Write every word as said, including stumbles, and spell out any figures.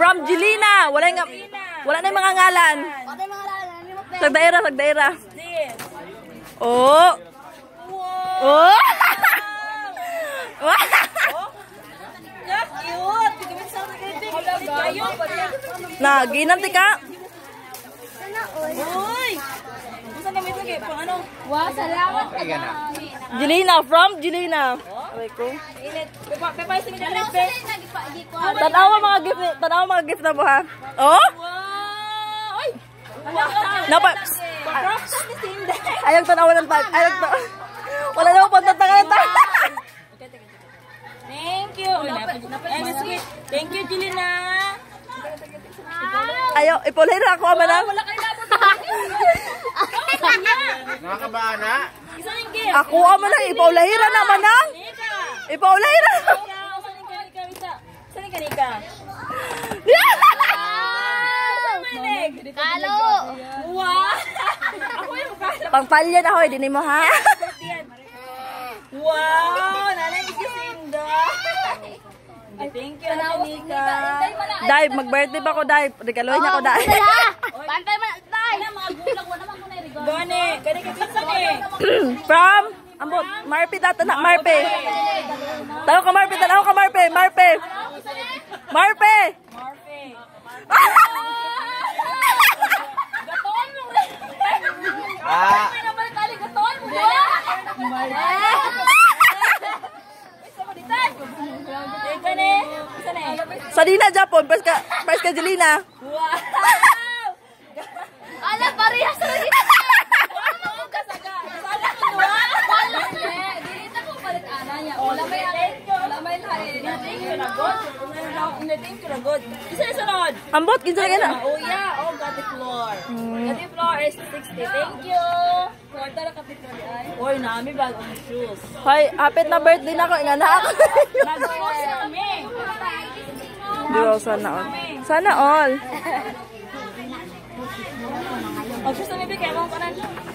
from Jelina. Wala nga wala na yung mga ngalan. Wala yung mga ngalan. Sagdaira, sagdaira. Oh. Oh. Nah, ginanti ka. Uy! Gusto kami ito kayo, pang ano? Wow, salamat ka na. Jelina, from Jelina. Aray ko. Pepay, sige na rin, Pep. Tanawa mga gift, tanawa mga gift na mo ha. Oh? Wow! Ay! Napa. Ayang tanawa ng tag. Ayang tanawa. Wala na mo pagtatangan ng tag. Thank you. Ay, sweet. Thank you, Jelina. Ayaw, ipulay na ako ama lang. Wala kayo labot. Nakakabaan na. Isa yung gift. Ako ama lang, ipaulahira na manang. Ipaulahira. Saan yung kanika? Kalo! Wow! Ako yung kalo. Pangpalyan ako, hindi mo ha. Wow! Nanay ni Jacinda. Thank you, Kanika. Dai, mag-birthday pa ko, Dai. Regaloy niya ko, Dai. Pantay mo na, tay! Mga gulang mo naman ko na i-regalo. Gani, kanika pinsan eh. From, ambot, Marpe data na, Marpe. Tanaw ka, Marpe, tanaw ka, Marpe, Marpe. Marpe! Marfe. Gaton mo! Ah. May naman tali, gaton mo! Ika ne? Isa ne? Sa Dina, Japon, pres ka, pres ka, Jelina. Wow! Ala, parehas na rin! Ano? Kasaga. Kasaga ko doon. Wala, eh. Dito ko palit ana niya. Wala may harin. Wala may harin. Thank you na good. Thank you na good. Isa na sunod. Ambot, kinsa ka na. Oh yeah. Oh, got the floor. Got the floor is sixty. Thank you. Kwarta na kapitol ay. Oy, nami bagong shoes. Hoy, hapit na birthday na ko, ingana ako. Nag-shoes na kami. Di ba, sana all. Sana all. Oh, shoes na may bigay mo kanan.